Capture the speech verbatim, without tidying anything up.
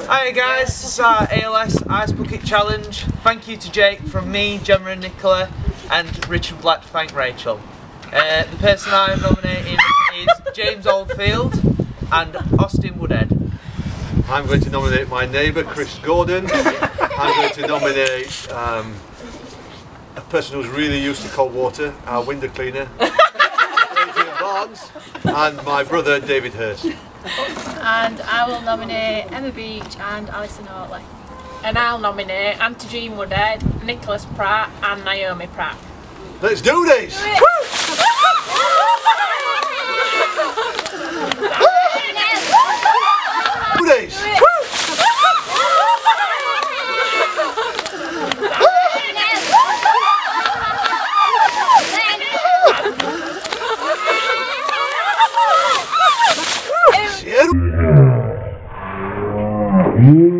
Hi guys, this is our A L S Ice Bucket Challenge. Thank you to Jake from me, Gemma and Nicola, and Richard Black to thank Rachel. Uh, the person I'm nominating is James Oldfield and Austin Woodhead. I'm going to nominate my neighbour, Chris Gordon. I'm going to nominate um, a person who's really used to cold water, our window cleaner, Adrian Barnes, and my brother, David Hurst. And I will nominate Emma Beach and Alison Hartley. And I'll nominate Auntie Jean Woodhead, Nicholas Pratt and Naomi Pratt. Let's do this! Do this! Yeah.